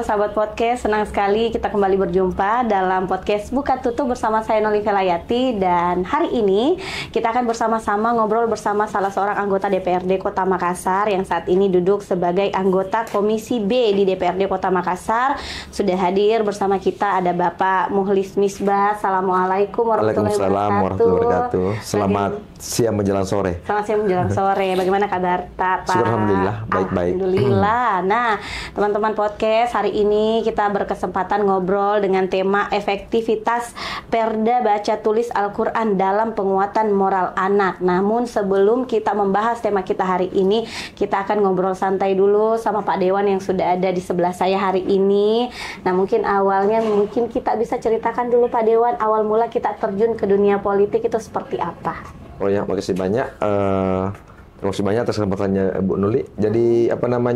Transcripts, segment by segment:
sahabat podcast, senang sekali kita kembali berjumpa dalam podcast Buka Tutup bersama saya Noli Velayati. Dan hari ini kita akan bersama-sama ngobrol bersama salah seorang anggota DPRD Kota Makassar yang saat ini duduk sebagai anggota Komisi B di DPRD Kota Makassar. Sudah hadir bersama kita ada Bapak Muhlis Misbah. Assalamualaikum warahmatullahi wabarakatuh. Selamat siang menjelang sore. Selamat siang menjelang sore. Bagaimana kabar Pak? Alhamdulillah, baik-baik. Alhamdulillah. Nah, teman-teman podcast, hari ini kita berkesempatan ngobrol dengan tema efektivitas Perda Baca Tulis Al-Quran dalam penguatan moral anak. Namun sebelum kita membahas tema kita hari ini, kita akan ngobrol santai dulu sama Pak Dewan yang sudah ada di sebelah saya hari ini. Nah, mungkin awalnya kita bisa ceritakan dulu Pak Dewan, awal mula kita terjun ke dunia politik itu seperti apa? Oh ya, makasih banyak. Terima kasih banyak atas kesempatannya Bu Nuli. Jadi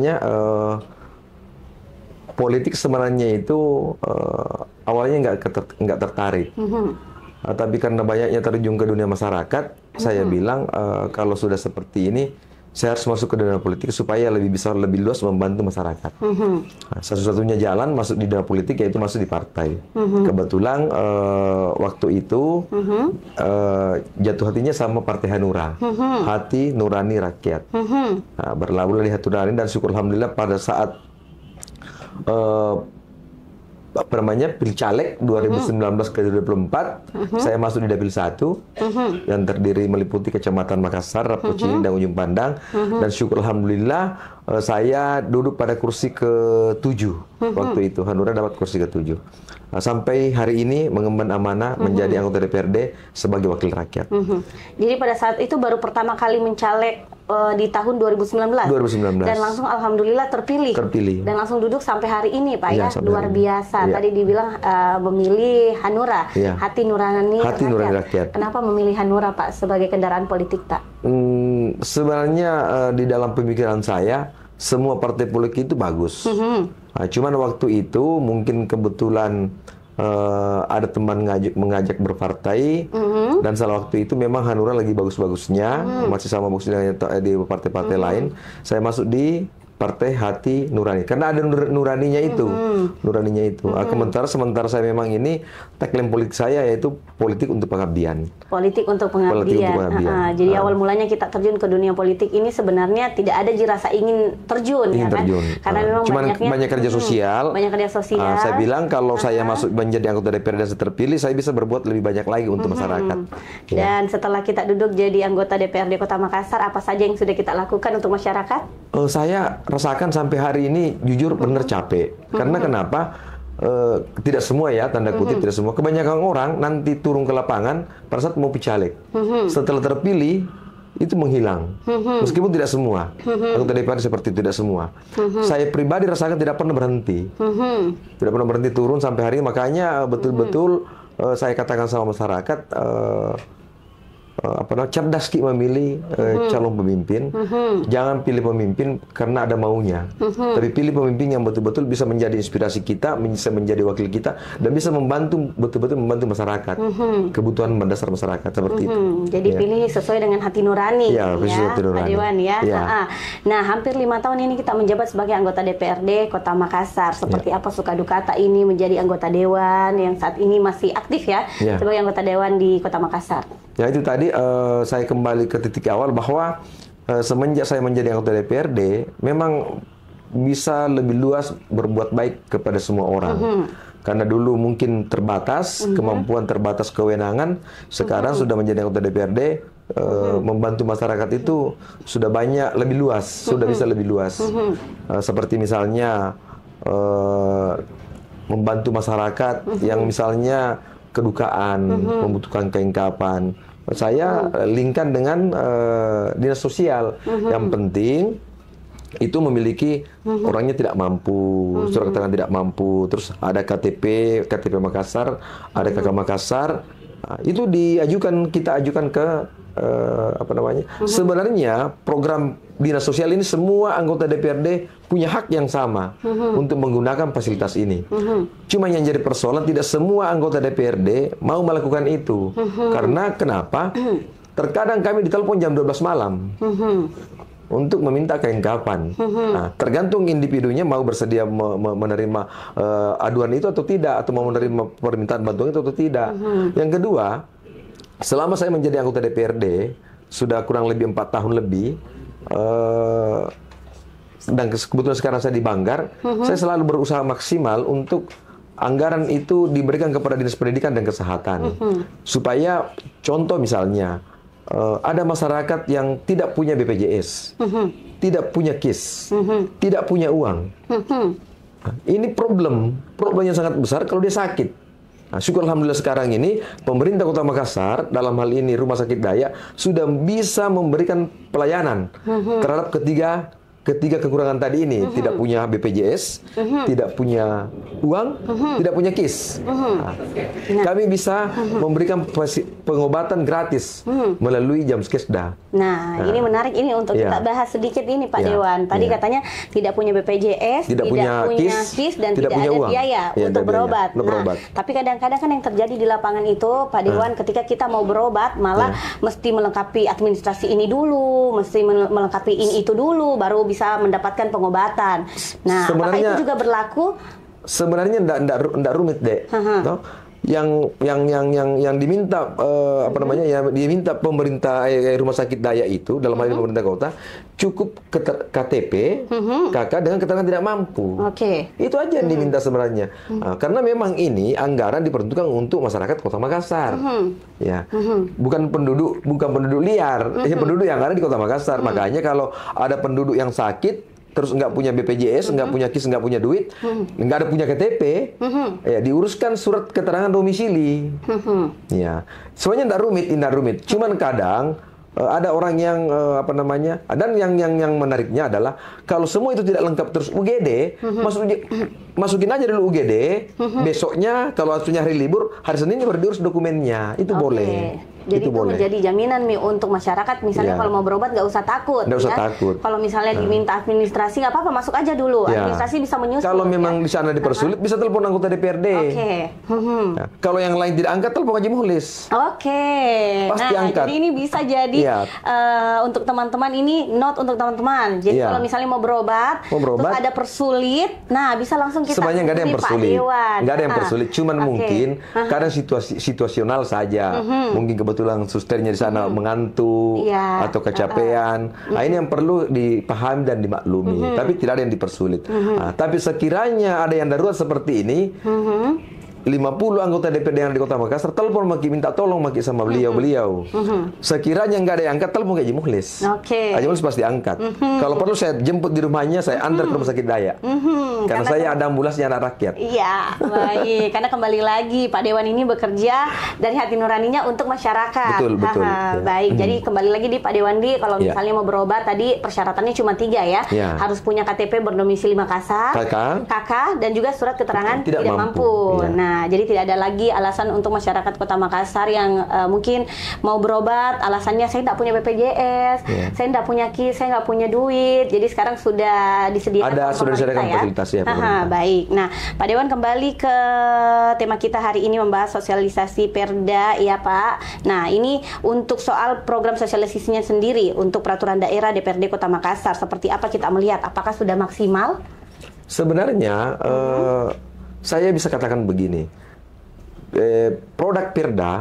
politik sebenarnya itu awalnya nggak tertarik. Tapi karena banyaknya terjun ke dunia masyarakat, saya bilang kalau sudah seperti ini, saya harus masuk ke dunia politik supaya lebih luas membantu masyarakat. Nah, satu-satunya jalan masuk di dunia politik yaitu masuk di partai. Kebetulan waktu itu jatuh hatinya sama Partai Hanura, Hati Nurani Rakyat. Nah, berlabuh di Hati Nurani dan syukur alhamdulillah pada saat Pilcaleg 2019 ke 2024, saya masuk di Dapil 1 yang terdiri meliputi Kecamatan Makassar, Rapocini, dan Ujung Pandang. Dan syukur alhamdulillah saya duduk pada kursi ke-7 waktu itu. Hanura dapat kursi ke-7. Nah, sampai hari ini mengemban amanah menjadi anggota DPRD sebagai wakil rakyat. Jadi pada saat itu baru pertama kali mencaleg di tahun 2019. Dan langsung alhamdulillah terpilih. Dan langsung duduk sampai hari ini Pak ya. Luar biasa. Tadi dibilang memilih Hanura, Hati Nurani Rakyat. Kenapa memilih Hanura Pak sebagai kendaraan politik Pak? Sebenarnya di dalam pemikiran saya semua partai politik itu bagus. Nah, cuman waktu itu mungkin kebetulan ada teman mengajak berpartai, dan salah waktu itu memang Hanura lagi bagus-bagusnya, masih sama bagusnya di partai-partai lain. Saya masuk di Partai Hati Nurani karena ada nuraninya itu, sementara saya memang ini tagline politik saya yaitu politik untuk pengabdian. Politik untuk pengabdian. Jadi awal mulanya kita terjun ke dunia politik ini sebenarnya tidak ada rasa ingin terjun, karena memang banyak kerja sosial. Saya bilang kalau saya masuk menjadi anggota DPR dan saya terpilih, saya bisa berbuat lebih banyak lagi untuk masyarakat. Dan setelah kita duduk jadi anggota DPRD Kota Makassar, apa saja yang sudah kita lakukan untuk masyarakat? Saya rasakan sampai hari ini jujur benar capek. Karena kenapa? Tidak semua ya, tanda kutip tidak semua. Kebanyakan orang nanti turun ke lapangan pada saat mau picaleg. Setelah terpilih itu menghilang. Meskipun tidak semua. Anggota DPR seperti itu, tidak semua. Saya pribadi rasakan tidak pernah berhenti. Tidak pernah berhenti turun sampai hari ini. Makanya betul-betul saya katakan sama masyarakat, cerdas memilih calon pemimpin. Jangan pilih pemimpin karena ada maunya, tapi pilih pemimpin yang betul-betul bisa menjadi inspirasi kita, bisa menjadi wakil kita, dan bisa betul-betul membantu masyarakat, kebutuhan mendasar masyarakat seperti itu. Jadi pilih sesuai dengan hati nurani, Pak Dewan ya. Nah, hampir 5 tahun ini kita menjabat sebagai anggota DPRD Kota Makassar. Seperti apa suka duka tak ini menjadi anggota dewan yang saat ini masih aktif sebagai anggota dewan di Kota Makassar? Ya itu tadi saya kembali ke titik awal bahwa semenjak saya menjadi anggota DPRD memang bisa lebih luas berbuat baik kepada semua orang. Karena dulu mungkin terbatas, kemampuan terbatas, kewenangan. Sekarang sudah menjadi anggota DPRD, membantu masyarakat itu sudah banyak, lebih luas, sudah bisa lebih luas. Seperti misalnya membantu masyarakat yang misalnya kedukaan, membutuhkan kelengkapan. Saya linkkan dengan dinas sosial. Yang penting itu memiliki orangnya tidak mampu, surat keterangan tidak mampu, terus ada KTP Makassar, ada KK Makassar. Nah, itu kita ajukan ke Sebenarnya program dinas sosial ini semua anggota DPRD punya hak yang sama untuk menggunakan fasilitas ini. Cuma yang jadi persoalan tidak semua anggota DPRD mau melakukan itu. Karena kenapa? Terkadang kami ditelepon jam 12 malam. untuk meminta kain kafan. Nah, tergantung individunya mau bersedia menerima aduan itu atau tidak, atau mau menerima permintaan bantuan itu atau tidak. Yang kedua, selama saya menjadi anggota DPRD sudah kurang lebih 4 tahun lebih, dan kebetulan sekarang saya di Banggar, saya selalu berusaha maksimal untuk anggaran itu diberikan kepada Dinas Pendidikan dan Kesehatan, supaya contoh misalnya ada masyarakat yang tidak punya BPJS, tidak punya KIS, tidak punya uang. Ini problem yang sangat besar kalau dia sakit. Nah, syukur alhamdulillah sekarang ini pemerintah Kota Makassar, dalam hal ini Rumah Sakit Dayak, sudah bisa memberikan pelayanan terhadap ketiga kekurangan tadi ini. Tidak punya BPJS, tidak punya uang, tidak punya KIS. Nah, kami bisa memberikan pengobatan gratis melalui Jamskesda. Nah, ini menarik ini untuk kita bahas sedikit ini Pak Dewan. Tadi katanya tidak punya BPJS, tidak punya KIS, dan tidak ada uang, biaya untuk berobat. Nah, tapi kadang-kadang kan yang terjadi di lapangan itu Pak Dewan, ketika kita mau berobat malah mesti melengkapi administrasi ini dulu, mesti melengkapi ini itu dulu, baru bisa mendapatkan pengobatan. Nah, apakah itu juga berlaku? Sebenarnya enggak rumit, Dek. Yang diminta yang diminta pemerintah Rumah Sakit Dayak itu dalam hal ini pemerintah kota cukup KTP, KK dengan keterangan tidak mampu. Itu aja yang diminta sebenarnya. Karena memang ini anggaran diperuntukkan untuk masyarakat Kota Makassar. Ya. Bukan penduduk liar, penduduk yang ada di Kota Makassar. Makanya kalau ada penduduk yang sakit terus nggak punya BPJS, nggak punya KIS, nggak punya duit, nggak ada punya KTP, ya diuruskan surat keterangan domisili. Ya, semuanya nggak rumit. Cuman kadang ada orang yang dan yang menariknya adalah kalau semua itu tidak lengkap terus UGD, masukin aja dulu UGD, besoknya kalau harusnya hari libur, hari Seninnya baru diurus dokumennya, itu boleh. Jadi itu menjadi jaminan untuk masyarakat, misalnya kalau mau berobat nggak usah takut. Nggak usah takut. Kalau misalnya diminta administrasi nggak apa-apa, masuk aja dulu. Administrasi bisa menyusul. Kalau memang di sana dipersulit, bisa telepon anggota DPRD. Kalau yang lain tidak angkat, telepon Haji Muhlis. Pasti angkat. Jadi ini bisa jadi untuk teman-teman, ini note untuk teman-teman. Jadi kalau misalnya mau berobat, terus ada persulit, nah bisa langsung kita sebenarnya nggak ada yang persulit. Nggak ada yang persulit, cuman mungkin kadang situasional saja. Mungkin kebetulan susternya di sana mengantuk atau kecapean. Nah, ini yang perlu dipahami dan dimaklumi. Tapi tidak ada yang dipersulit. Tapi sekiranya ada yang darurat seperti ini, 50 anggota DPRD yang di Kota Makassar telepon minta tolong sama beliau. Sekiranya nggak ada yang angkat, telepon ke Haji Muhlis. Haji Muhlis pasti angkat. Kalau perlu saya jemput di rumahnya, saya antar ke Rumah Sakit Dayak. Karena saya ada ambulansnya anak rakyat. Iya, baik. Karena kembali lagi Pak Dewan ini bekerja dari hati nuraninya untuk masyarakat. Betul. Baik, jadi kembali lagi di Pak Dewandi, kalau misalnya mau berobat tadi persyaratannya cuma 3 ya. Harus punya KTP berdomisili Makassar, KK, dan juga surat keterangan tidak mampu. Nah, jadi tidak ada lagi alasan untuk masyarakat Kota Makassar yang mungkin mau berobat, alasannya saya tidak punya BPJS, saya tidak punya KIS, saya nggak punya duit. Jadi sekarang sudah disediakan fasilitas ya. Baik. Nah, Pak Dewan, kembali ke tema kita hari ini membahas sosialisasi Perda, ya Pak. Nah, ini untuk soal program sosialisasinya sendiri untuk peraturan daerah DPRD Kota Makassar, seperti apa kita melihat? Apakah sudah maksimal? Sebenarnya saya bisa katakan begini, produk Perda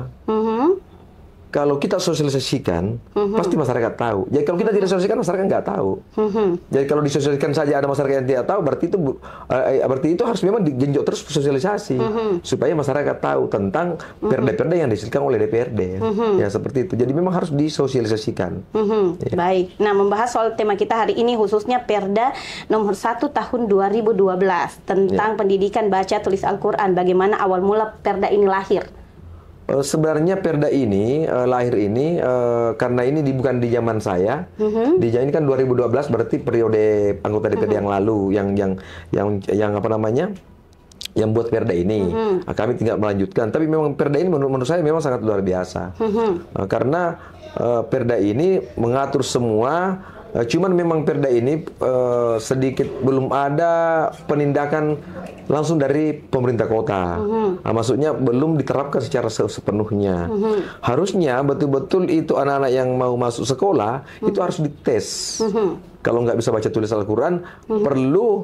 kalau kita sosialisasikan, pasti masyarakat tahu. Jadi kalau kita tidak sosialisasikan, masyarakat nggak tahu. Jadi kalau disosialisasikan saja ada masyarakat yang tidak tahu, berarti itu harus memang digenjot terus sosialisasi supaya masyarakat tahu tentang perda-perda yang disediakan oleh DPRD. Ya seperti itu. Jadi memang harus disosialisasikan. Baik. Nah, membahas soal tema kita hari ini khususnya Perda nomor 1 tahun 2012 tentang pendidikan baca tulis Al-Quran. Bagaimana awal mula Perda ini lahir? Sebenarnya Perda ini lahir ini karena ini bukan di zaman saya. Di zaman ini kan 2012, berarti periode anggota DPRD yang lalu yang apa namanya? Yang buat Perda ini. Kami tinggal melanjutkan. Tapi memang Perda ini menurut saya memang sangat luar biasa. Karena Perda ini mengatur semua Cuman memang perda ini sedikit belum ada penindakan langsung dari pemerintah kota. Maksudnya belum diterapkan secara sepenuhnya. Harusnya betul-betul itu anak-anak yang mau masuk sekolah itu harus dites. Kalau nggak bisa baca tulis Al-Quran, perlu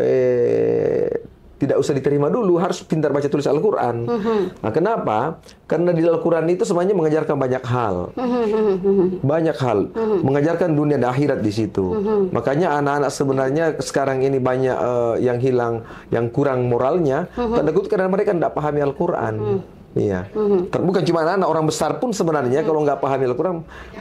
tidak usah diterima dulu, harus pintar baca tulis Al-Quran. Nah, kenapa? Karena di Al-Quran itu semuanya mengajarkan banyak hal. Banyak hal. Mengajarkan dunia dan akhirat di situ. Makanya anak-anak sebenarnya sekarang ini banyak yang hilang, yang kurang moralnya, tanda kutip karena mereka tidak pahami Al-Quran. Iya. Bukan cuma anak-anak, orang besar pun sebenarnya kalau nggak pahami Al-Quran,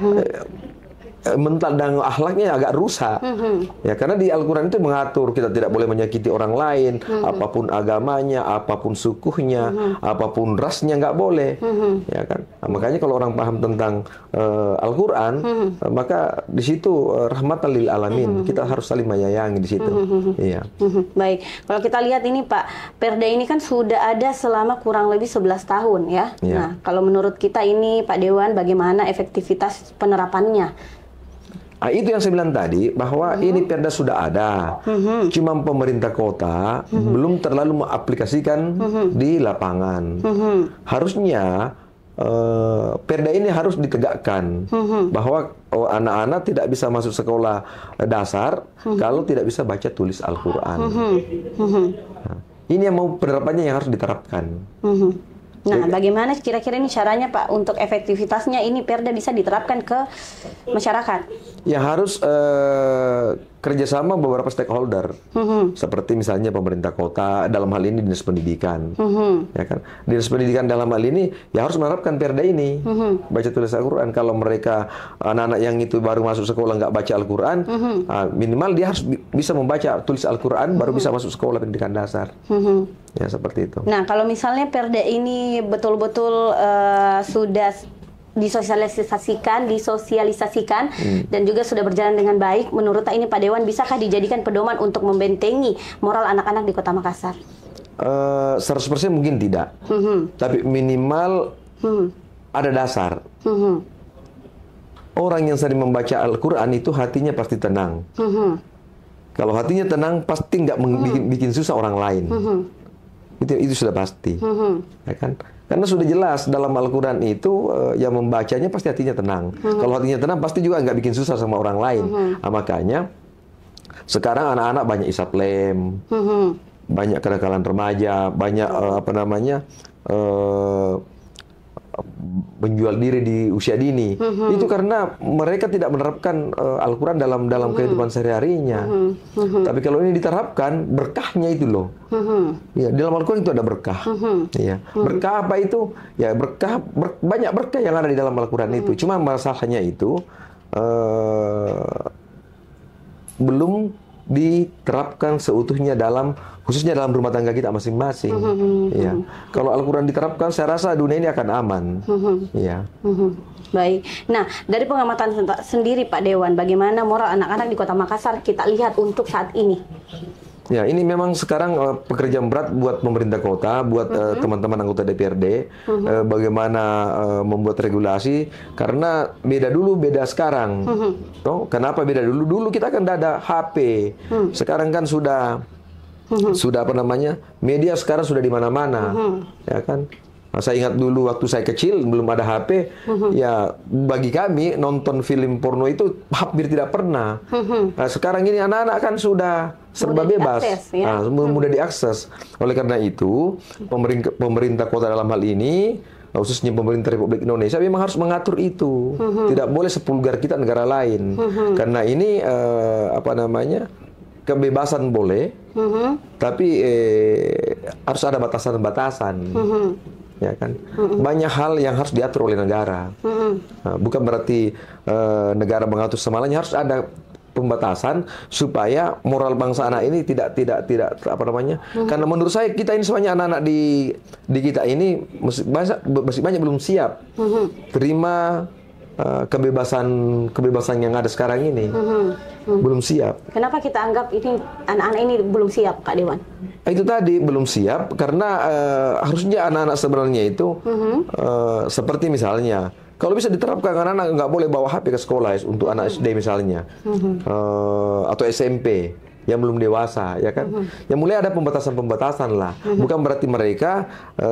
mental dan akhlaknya agak rusak. Ya, karena di Al-Quran itu mengatur kita tidak boleh menyakiti orang lain, apapun agamanya, apapun sukunya, apapun rasnya nggak boleh. Ya kan? Nah, makanya kalau orang paham tentang Al-Quran, maka di situ rahmatan lil alamin. Kita harus saling menyayangi di situ. Iya. Baik, kalau kita lihat ini Pak, Perda ini kan sudah ada selama kurang lebih 11 tahun ya. Nah, kalau menurut kita ini Pak Dewan, bagaimana efektivitas penerapannya? Nah, itu yang saya bilang tadi, bahwa ini perda sudah ada, cuma pemerintah kota belum terlalu mengaplikasikan di lapangan. Harusnya perda ini harus ditegakkan, bahwa anak-anak tidak bisa masuk sekolah dasar kalau tidak bisa baca tulis Al-Quran. Nah, ini yang mau penerapannya yang harus diterapkan. Nah, bagaimana kira-kira ini caranya Pak untuk efektivitasnya ini perda bisa diterapkan ke masyarakat? Ya harus kerjasama beberapa stakeholder, seperti misalnya pemerintah kota, dalam hal ini dinas pendidikan, ya kan? Dinas pendidikan dalam hal ini ya harus menerapkan perda ini, baca tulis Al-Quran. Kalau mereka anak-anak yang itu baru masuk sekolah nggak baca Al-Quran, minimal dia harus bisa membaca tulis Al-Quran baru bisa masuk sekolah pendidikan dasar. Ya seperti itu. Nah, kalau misalnya perda ini betul-betul sudah disosialisasikan dan juga sudah berjalan dengan baik, menurut ini Pak Dewan, bisakah dijadikan pedoman untuk membentengi moral anak-anak di Kota Makassar? 100% mungkin tidak, tapi minimal ada dasar. Orang yang sering membaca Al-Quran itu hatinya pasti tenang. Kalau hatinya tenang, pasti nggak bikin susah orang lain. Itu sudah pasti, ya kan? Karena sudah jelas dalam Al-Quran itu yang membacanya pasti hatinya tenang. Kalau hatinya tenang pasti juga nggak bikin susah sama orang lain. Nah, makanya sekarang anak-anak banyak isap lem, banyak kenakalan remaja, banyak menjual diri di usia dini. Itu karena mereka tidak menerapkan Al-Quran dalam kehidupan sehari-harinya. Tapi kalau ini diterapkan, berkahnya itu loh. Ya, dalam Al-Quran itu ada berkah. Ya. Berkah apa itu? Ya berkah, banyak berkah yang ada di dalam Al-Quran itu. Cuma masalahnya itu belum diterapkan seutuhnya khususnya dalam rumah tangga kita masing-masing. Ya. Kalau Al-Quran diterapkan, saya rasa dunia ini akan aman. Ya. Baik. Nah, dari pengamatan sendiri Pak Dewan, bagaimana moral anak-anak di Kota Makassar kita lihat untuk saat ini? Ya, ini memang sekarang pekerjaan berat buat pemerintah kota, buat teman-teman anggota DPRD, bagaimana membuat regulasi, karena beda dulu, beda sekarang. Kenapa beda dulu? Dulu kita kan tidak ada HP, sekarang kan sudah media sekarang sudah di mana-mana, ya kan? Nah, saya ingat dulu waktu saya kecil belum ada HP, ya bagi kami nonton film porno itu hampir tidak pernah. Nah, sekarang ini anak-anak kan sudah serba bebas, mudah diakses. Oleh karena itu, pemerintah kota dalam hal ini, khususnya pemerintah Republik Indonesia, memang harus mengatur itu. Tidak boleh sepulgar kita negara lain, karena ini kebebasan boleh, tapi harus ada batasan-batasan. Ya kan, banyak hal yang harus diatur oleh negara. Nah, bukan berarti negara mengatur semuanya, harus ada pembatasan supaya moral bangsa anak ini tidak karena menurut saya kita ini semuanya anak-anak di kita ini masih banyak belum siap terima kebebasan yang ada sekarang ini. Belum siap. Kenapa kita anggap ini anak-anak ini belum siap, Kak Dewan? Itu tadi belum siap karena harusnya anak-anak sebenarnya itu seperti misalnya Kalau bisa diterapkan, anak-anak nggak boleh bawa HP ke sekolah ya, untuk anak SD misalnya, atau SMP yang belum dewasa, ya kan? Yang mulai ada pembatasan-pembatasan lah. Bukan berarti mereka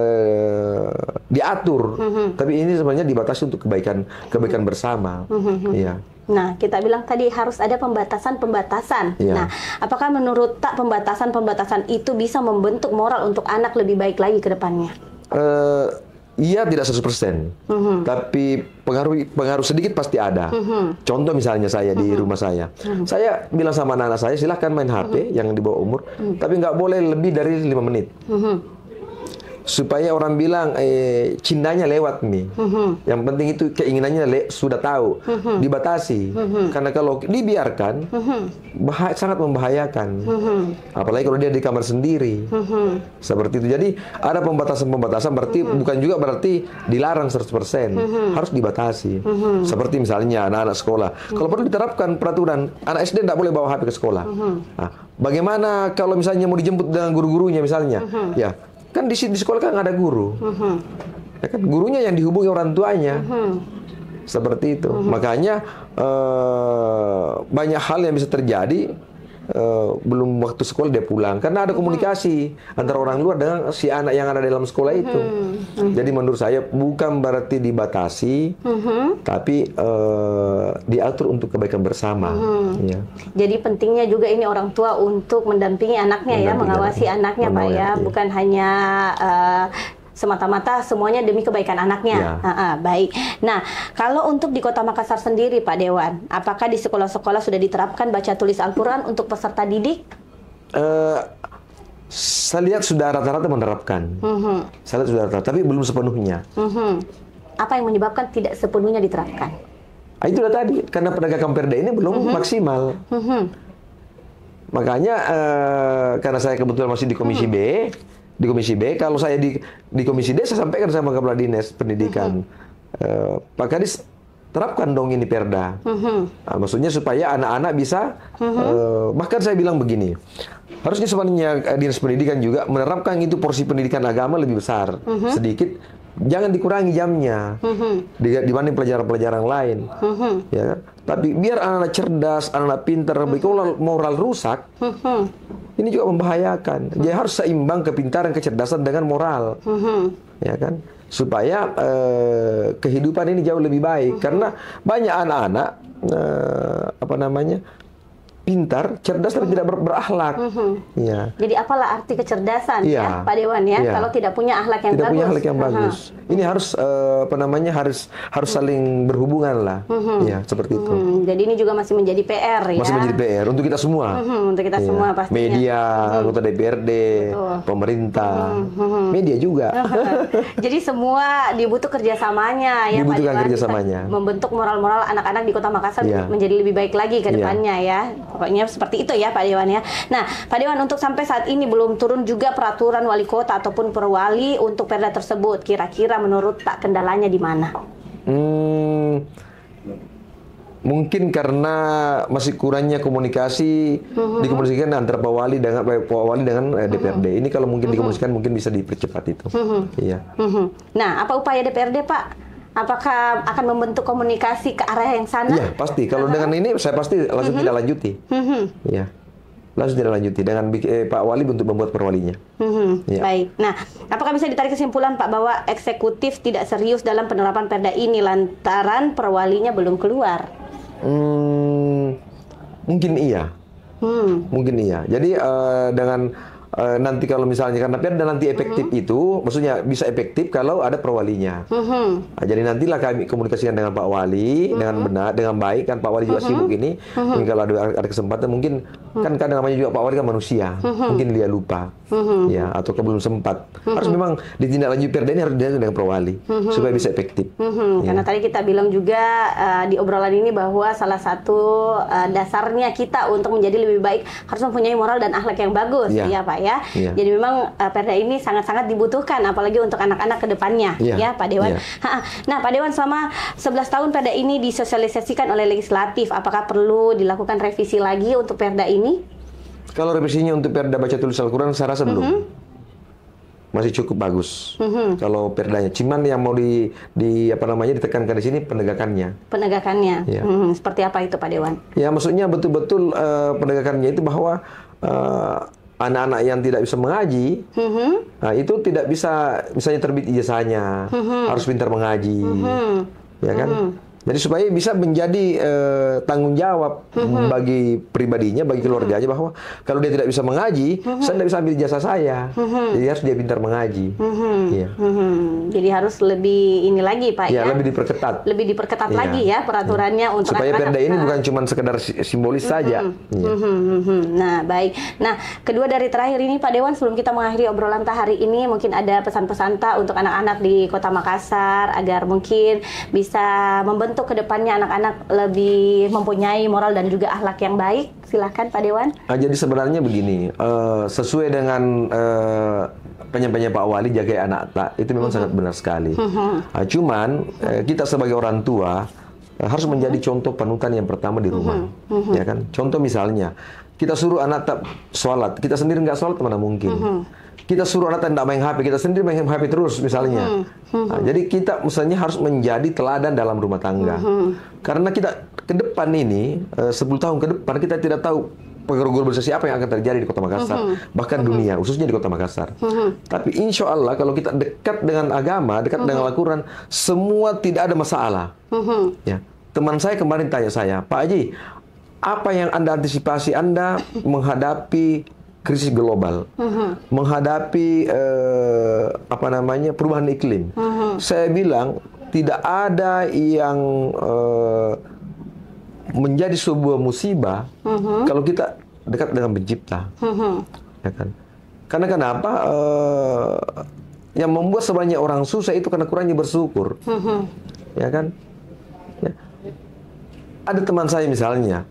diatur, tapi ini sebenarnya dibatasi untuk kebaikan bersama. Iya. Nah, kita bilang tadi harus ada pembatasan-pembatasan. Iya. Nah, apakah menurut Tak pembatasan-pembatasan itu bisa membentuk moral untuk anak lebih baik lagi ke depannya? Iya, tidak 100%. Tapi pengaruh sedikit pasti ada. Contoh misalnya saya di rumah saya. Saya bilang sama anak-anak saya, silahkan main HP yang di bawah umur, tapi nggak boleh lebih dari 5 menit. Supaya orang bilang cindanya lewat nih. Yang penting itu keinginannya sudah tahu, dibatasi. Karena kalau dibiarkan sangat membahayakan. Apalagi kalau dia di kamar sendiri. Seperti itu. Jadi ada pembatasan-pembatasan, berarti bukan juga berarti dilarang 100%. Harus dibatasi. Seperti misalnya anak-anak sekolah. Kalau perlu diterapkan peraturan, anak SD tidak boleh bawa HP ke sekolah. Nah, bagaimana kalau misalnya mau dijemput dengan guru-gurunya misalnya? Ya, kan di sekolah kan ada guru, ya kan, gurunya yang dihubungi orang tuanya, seperti itu. Makanya banyak hal yang bisa terjadi belum waktu sekolah dia pulang, karena ada komunikasi antara orang luar dengan si anak yang ada dalam sekolah itu. Jadi menurut saya bukan berarti dibatasi, tapi diatur untuk kebaikan bersama. Ya. Jadi pentingnya juga ini orang tua untuk mendampingi anaknya, ya, mengawasi anaknya, Pak, ya, bukan hanya semata-mata semuanya demi kebaikan anaknya. Baik. Nah, kalau untuk di Kota Makassar sendiri, Pak Dewan, apakah di sekolah-sekolah sudah diterapkan baca tulis Al-Quran untuk peserta didik? Saya lihat sudah rata-rata menerapkan. Saya lihat sudah rata-rata, tapi belum sepenuhnya. Apa yang menyebabkan tidak sepenuhnya diterapkan? Itulah tadi, karena penegakan perda ini belum maksimal. Makanya, karena saya kebetulan masih di Komisi B, kalau saya di Komisi D, saya sampaikan sama Kepala Dinas Pendidikan, Pak Kadis, terapkan dong ini perda. Nah, maksudnya supaya anak-anak bisa, bahkan saya bilang begini, harusnya sebenarnya Dinas Pendidikan juga menerapkan itu porsi pendidikan agama lebih besar, sedikit, jangan dikurangi jamnya, dibanding pelajaran-pelajaran lain. Ya kan? Tapi biar anak-anak cerdas, anak-anak pintar, kalau moral rusak, ini juga membahayakan. Jadi harus seimbang kepintaran, kecerdasan dengan moral, ya kan? Supaya kehidupan ini jauh lebih baik. Karena banyak anak-anak pintar, cerdas tapi tidak berakhlak. Ya. Jadi apalah arti kecerdasan, ya, Pak Dewan, ya, kalau tidak punya akhlak yang bagus. Tidak punya akhlak yang bagus. Ini harus harus saling berhubungan lah. Ya, seperti itu. Jadi ini juga masih menjadi PR, ya. Masih menjadi PR untuk kita semua. Untuk kita semua pastinya. Media, anggota DPRD, pemerintah, media juga. Jadi semua dibutuh kerjasamanya, ya, Pak Dewan. Kerjasamanya. Membentuk moral-moral anak-anak di Kota Makassar menjadi lebih baik lagi ke depannya, ya. Pokoknya seperti itu, ya, Pak Dewan, ya. Nah, Pak Dewan, untuk sampai saat ini belum turun juga peraturan wali kota ataupun perwali untuk perda tersebut. Kira-kira menurut Tak kendalanya di mana? Mungkin karena masih kurangnya komunikasi, dikomunikasikan antara Pak Wali dengan DPRD. Ini kalau mungkin dikomunikasikan mungkin bisa dipercepat itu. Iya. Nah, apa upaya DPRD, Pak? Apakah akan membentuk komunikasi ke arah yang sana? Iya, pasti. Kalau dengan ini saya pasti langsung tidak lanjuti. Iya. Langsung tidak lanjuti dengan Pak Wali untuk membuat perwalinya. Ya. Baik. Nah, apakah bisa ditarik kesimpulan, Pak, bahwa eksekutif tidak serius dalam penerapan perda ini lantaran perwalinya belum keluar? Mungkin iya. Mungkin iya. Jadi dengan nanti kalau misalnya karena perda nanti efektif itu, maksudnya bisa efektif kalau ada perwalinya. Nah, jadi nantilah kami komunikasikan dengan Pak Wali dengan benar, dengan baik, kan Pak Wali juga sibuk ini. Mungkin kalau ada kesempatan, mungkin kan kadang namanya juga Pak Wali kan manusia, mungkin dia lupa, ya, atau belum sempat. Harus memang ditindaklanjuti perda ini harus dengan Pak Wali supaya bisa efektif. Karena tadi kita bilang juga di obrolan ini bahwa salah satu dasarnya kita untuk menjadi lebih baik harus mempunyai moral dan akhlak yang bagus, ya, Pak, ya. Jadi memang perda ini sangat-sangat dibutuhkan, apalagi untuk anak-anak ke depannya, ya, Pak Dewan. Nah, Pak Dewan, selama 11 tahun perda ini disosialisasikan oleh legislatif, apakah perlu dilakukan revisi lagi untuk perda ini? Kalau revisinya untuk perda baca tulis Al-Quran, saya rasa belum. masih cukup bagus kalau perdanya. Cuman yang mau ditekankan di sini penegakannya. Penegakannya. Ya. Seperti apa itu Pak Dewan? Ya, maksudnya betul-betul penegakannya itu bahwa anak-anak yang tidak bisa mengaji, nah, itu tidak bisa misalnya terbit ijazahnya, harus pintar mengaji, ya kan? Jadi supaya bisa menjadi tanggung jawab bagi pribadinya, bagi keluarganya, bahwa kalau dia tidak bisa mengaji, saya tidak bisa ambil jasa saya. Jadi harus dia pintar mengaji. Ya. Jadi harus lebih ini lagi Pak ya? Lebih diperketat. Lebih diperketat lagi ya peraturannya untuk supaya anak-anak. perda ini bukan cuma sekedar simbolis saja. Nah, baik. Nah, kedua dari terakhir ini Pak Dewan, sebelum kita mengakhiri obrolan hari ini, mungkin ada pesan-pesan untuk anak-anak di Kota Makassar agar mungkin bisa membentuk ke depannya anak-anak lebih mempunyai moral dan juga akhlak yang baik. Silakan Pak Dewan. Jadi sebenarnya begini, sesuai dengan penyampaian Pak Wali, jaga anak tak, itu memang sangat benar sekali. Cuman kita sebagai orang tua harus menjadi contoh panutan yang pertama di rumah, ya kan? Contoh misalnya, kita suruh anak tak sholat, kita sendiri nggak sholat mana mungkin. Kita suruh anak tidak main HP, kita sendiri main HP terus misalnya. Nah, jadi kita misalnya harus menjadi teladan dalam rumah tangga. Karena kita ke depan ini, 10 tahun ke depan, kita tidak tahu globalisasi apa yang akan terjadi di Kota Makassar, bahkan dunia, khususnya di Kota Makassar. Tapi insya Allah kalau kita dekat dengan agama, dekat dengan Al-Quran, semua tidak ada masalah. Ya. Teman saya kemarin tanya saya, Pak Haji, apa yang Anda antisipasi Anda menghadapi krisis global, menghadapi perubahan iklim? Saya bilang tidak ada yang menjadi sebuah musibah kalau kita dekat dengan pencipta, ya kan? Karena kenapa? Yang membuat sebanyak orang susah itu karena kurangnya bersyukur, ya kan? Ya. Ada teman saya misalnya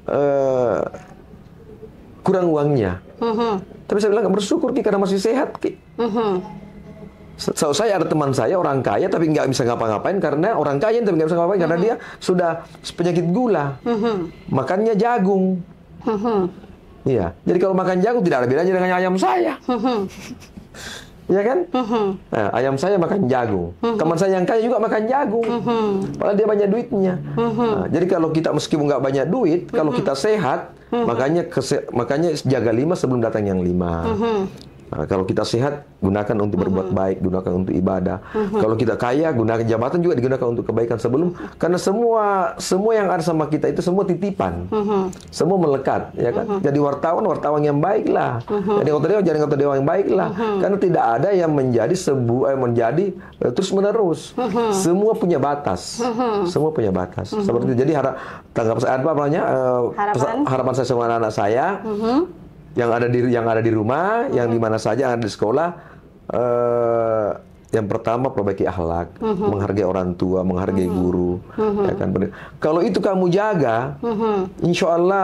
kurang uangnya, tapi saya bilang bersyukur Ki, karena masih sehat Ki. Saya ada teman saya orang kaya tapi nggak bisa ngapa-ngapain, karena orang kaya tapi nggak bisa ngapa-ngapain karena dia sudah penyakit gula, makannya jagung. Iya, jadi kalau makan jagung tidak ada bedanya dengan ayam saya. Ya kan? Nah, ayam saya makan jagung. Teman saya yang kaya juga makan jagung. Padahal dia banyak duitnya. Nah, jadi kalau kita meskipun nggak banyak duit, kalau kita sehat, makanya jaga 5 sebelum datang yang 5. Nah, kalau kita sehat, gunakan untuk berbuat baik, gunakan untuk ibadah. Kalau kita kaya, gunakan jabatan juga digunakan untuk kebaikan sebelum, karena semua yang ada sama kita itu semua titipan, semua melekat, ya kan? Jadi wartawan yang baiklah, jadi anggota dewan yang baiklah, karena tidak ada yang menjadi terus menerus. Semua punya batas, semua punya batas. Seperti itu. Jadi harapan saya sama anak-anak saya. Yang ada di rumah, yang di mana saja, yang ada di sekolah, yang pertama perbaiki akhlak, menghargai orang tua, menghargai guru, ya kan? Kalau itu kamu jaga, insya Allah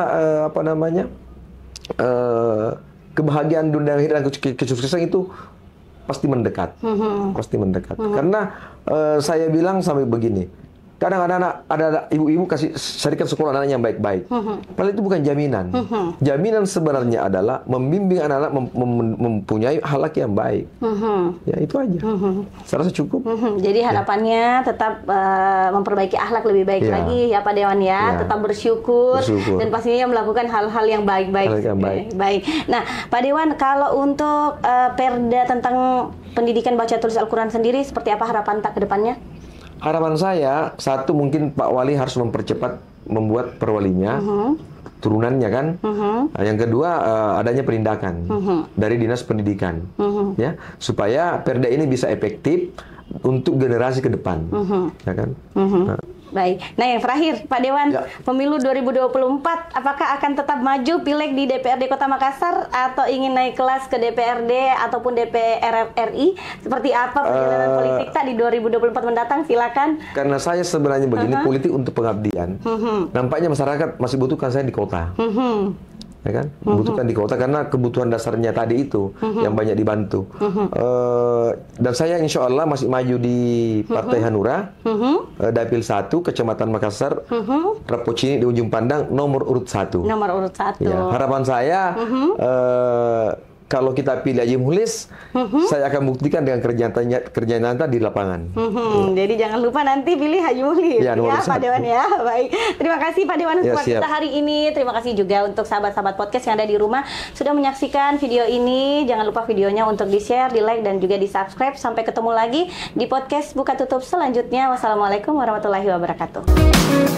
kebahagiaan dunia dan kesuksesan itu pasti mendekat, pasti mendekat. Karena saya bilang sampai begini. Kadang ada ibu-ibu kasih carikan sekolah anaknya yang baik-baik. Padahal itu bukan jaminan. Jaminan sebenarnya adalah membimbing anak-anak mempunyai akhlak yang baik. Ya itu aja. Saya rasa cukup. Jadi harapannya tetap memperbaiki akhlak lebih baik lagi ya Pak Dewan ya. Tetap bersyukur dan pastinya melakukan hal-hal yang baik-baik. Baik. Nah Pak Dewan, kalau untuk perda tentang pendidikan baca tulis Al-Quran sendiri, seperti apa harapan ke depannya? Harapan saya, satu mungkin Pak Wali harus mempercepat membuat perwalinya, turunannya kan. Nah, yang kedua adanya penindakan dari Dinas Pendidikan, ya, supaya perda ini bisa efektif untuk generasi ke depan, ya kan. Nah. Baik. Nah yang terakhir Pak Dewan, pemilu 2024 apakah akan tetap maju pileg di DPRD Kota Makassar atau ingin naik kelas ke DPRD ataupun DPR RI? Seperti apa perjalanan politik di 2024 mendatang? Silakan. Karena saya sebenarnya begini, politik untuk pengabdian. Nampaknya masyarakat masih butuhkan saya di kota. Ya kan? Membutuhkan di kota karena kebutuhan dasarnya tadi itu yang banyak dibantu. Dan saya insya Allah masih maju di Partai Hanura, Dapil 1, Kecamatan Makassar, Rapocini di ujung pandang, nomor urut 1. Nomor urut 1. Ya, harapan saya kalau kita pilih Haji Mukhlis, saya akan buktikan dengan kerja nyata di lapangan. Jadi jangan lupa nanti pilih Haji Mukhlis ya, Pak Dewan ya. Baik, terima kasih Pak Dewan untuk siap. kita hari ini. Terima kasih juga untuk sahabat-sahabat podcast yang ada di rumah sudah menyaksikan video ini. Jangan lupa videonya untuk di-share, di-like, dan juga di-subscribe. Sampai ketemu lagi di podcast Buka Tutup selanjutnya. Wassalamualaikum warahmatullahi wabarakatuh.